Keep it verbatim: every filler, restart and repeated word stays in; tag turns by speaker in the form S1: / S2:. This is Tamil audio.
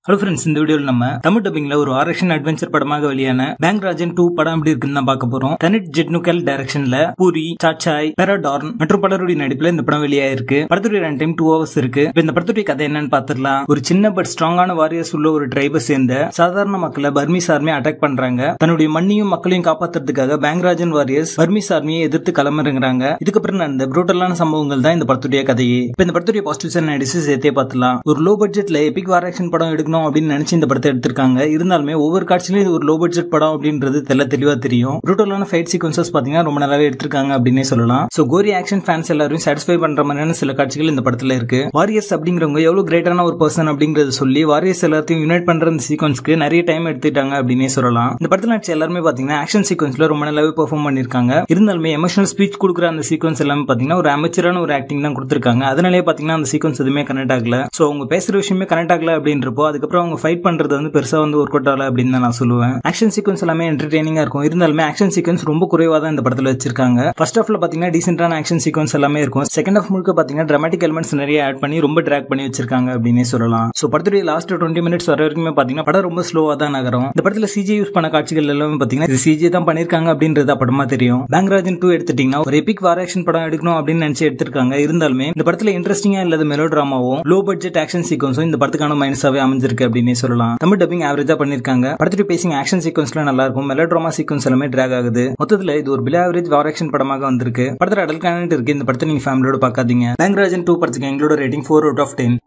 S1: ஹலோ ஃப்ரெண்ட்ஸ், இந்த வீடியோவில் நம்ம தமிழ் டப்பிங்ல ஒரு ஆக்ஷன் அட்வென்ச்சர் படமாக வெளியான பேங்க்ராஜன் டூ படம் எப்படி இருக்குன்னு தான் பார்க்க போறோம். தனிட் ஜெட்னுக்கல் டைரக்ஷன்ல பூரி, சாச்சாய், பெராடார்ன் மற்றும் பலருடைய நடிப்புல இந்த படம் வெளியாயிருக்கு. படத்துடைய ரன் டைம் டூ ஹவர்ஸ் இருக்கு. இப்ப இந்த படத்துடைய கதை என்னன்னு பாத்துடலாம். ஒரு சின்ன பட் ஸ்ட்ராங்கான வாரியர்ஸ் உள்ள ஒரு ட்ரைபை சேர்ந்த சாதாரண மக்களை பர்மீஸ் ஆர்மி அட்டாக் பண்றாங்க. தன்னுடைய மண்ணையும் மக்களையும் காப்பாத்துறதுக்காக பேங்க்ராஜன் வாரியர்ஸ் பர்மீஸ் ஆர்மியை எதிர்த்து களமிறங்குறாங்க. இதுக்கப்புறம் நடந்த ப்ரூட்டலான சம்பவங்கள் தான் இந்த படத்துடைய கதையே. இப்ப இந்த படத்துடைய பாசிட்டிவ்ஸ் அண்ட் நெகட்டிவ்ஸ் சேர்த்தே பார்த்துலாம். ஒரு லோ பட்ஜெட்ல எபிக் வார் ஆக்ஷன் படம் எடுக்கணும் அப்படின்னு நினைச்சு இந்த படத்தை எடுத்திருக்காங்க. இருந்தாலுமே ஒவ்வொரு காட்சியிலும் இது ஒரு லோ பட்ஜெட் படம் அப்படின்றது தெல்ல தெளிவா தெரியும். ப்ரூட்டலான ஃபைட் சீக்வன்சஸ் பாத்தீங்கன்னா ரொம்ப நல்லாவே எடுத்திருக்காங்க அப்படின்னே சொல்லலாம். சோ கோரி ஆக்ஷன் ஃபேன்ஸ் எல்லாரும் சாட்டிஸ்ஃபை பண்ற மாதிரியான சில காட்சிகள் இந்த படத்துல இருக்கு. வாரியர்ஸ் அப்படிங்கிறவங்க எவ்வளவு கிரேட்டான ஒரு பர்சன் அப்படிங்கறத சொல்லி வாரியர்ஸ் எல்லாத்தையும் யுனைட் பண்ற இந்த சீக்வன்ஸ்க்கு நிறைய டைம் எடுத்துட்டாங்க அப்படின்னே சொல்லலாம். இந்த படத்துல நடிச்ச எல்லாருமே பாத்தீங்கன்னா ஆக்ஷன் சீக்வன்ஸ்ல ரொம்ப நல்லாவே பெர்ஃபார்ம் பண்ணிருக்காங்க. இருந்தாலுமே எமோஷனல் ஸ்பீச் கொடுக்குற அந்த சீக்வன்ஸ் எல்லாமே பாத்தீங்கன்னா ஒரு அமெச்சரான ஒரு ஆக்டிங் தான் கொடுத்திருக்காங்க. அதனாலே பாத்தீங்கன்னா அந்த சீக்வன்ஸ் எதுவுமே கனெக்ட் ஆகல. சோ அவங்க பேசுற விஷயமே கனெக்ட் ஆகல அப்படின்றப்போ அதுக்கப்புறம் அவங்க ஃபைட் பண்றது வந்து பெருசா வந்து ஒர்க் அவுட் ஆகல அப்படின்னு நான் சொல்லுவேன். ஆக்ஷன் சீக்வன்ஸ் எல்லாமே என்டர்டெய்னிங்கா இருக்கும். இருந்தாலுமே ஆக்ஷன் சீக்வன்ஸ் ரொம்ப குறைவா தான் இந்த படத்துல வச்சிருக்காங்க. ஃபர்ஸ்ட் ஹாஃப்ல பாத்தீங்கன்னா டீசென்டான ஆக்ஷன் சீக்வன்ஸ் எல்லாமே இருக்கும். செகண்ட் ஹாஃப் முழுக்க பாத்தீங்கன்னா டிராமாட்டிக் எலிமெண்ட்ஸ் நிறைய ஆட் பண்ணி ரொம்ப டிராக் பண்ணி வச்சிருக்காங்க அப்படின்னே சொல்லலாம். சோ படத்துடைய லாஸ்ட் டுவெண்ட்டி மினிட்ஸ் வர வரைக்குமே பாத்தீங்கன்னா படம் ரொம்ப ஸ்லோவா தான் நகரும். இந்த படத்துல சிஜி யூஸ் பண்ண காட்சிகள் எல்லாமே பாத்தீங்கன்னா சிஜி தான் பண்ணிருக்காங்க அப்படின்றது படமா தெரியும். பேங்க்ராஜன் டூ எடுத்துட்டீங்கன்னா ஒரு எபிக் வார் ஆக்ஷன் படம் எடுக்கணும் அப்படின்னு நினைச்சு எடுத்திருக்காங்க. இருந்தாலுமே இந்த படத்துல இன்ட்ரெஸ்டிங்கா இல்லாத மெலோ டிராமாவும் லோ பட்ஜெட் ஆக்ஷன் சீக்வன்ஸும் இந்த படத்துக்கான மைனஸாவே அமைஞ்சிருக்கு அப்படின்னே சொல்லலாம். தமிழ் டப்பிங் ஆவரேஜா பண்ணிருக்காங்க. படத்துடைய பேசிங் ஆக்ஷன் சீக்வன்ஸ்ல நல்லா இருக்கும். மெலோ டிராமா சீக்வன்ஸ் எல்லாமே டிராக் ஆகுது. மொத்தத்துல இது ஒரு பிலோ ஆவரேஜ் வார் ஆக்ஷன் படமாக வந்திருக்கு. படத்துல அடல் கண்டென்ட் இருக்கு. இந்த படத்தை நீங்க ஃபேமிலியோட பார்க்காதீங்க. பேங்க்ராஜன் டூ படத்துக்கு எங்களோட rating four out of ten.